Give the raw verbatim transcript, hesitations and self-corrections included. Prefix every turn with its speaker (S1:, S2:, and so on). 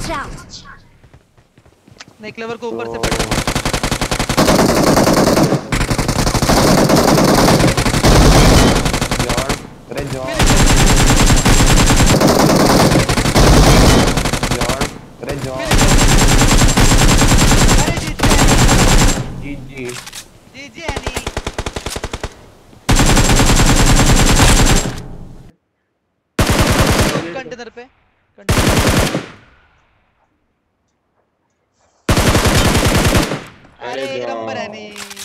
S1: Watch out!
S2: नहीं clever को ऊपर से पड़ा।
S3: जॉन, अरे जॉन, जॉन, अरे जॉन,
S2: अरे जीत
S3: जी जी
S2: जी जी एनी कंटेनर पे कंटेनर। अरे एक नंबर है नहीं।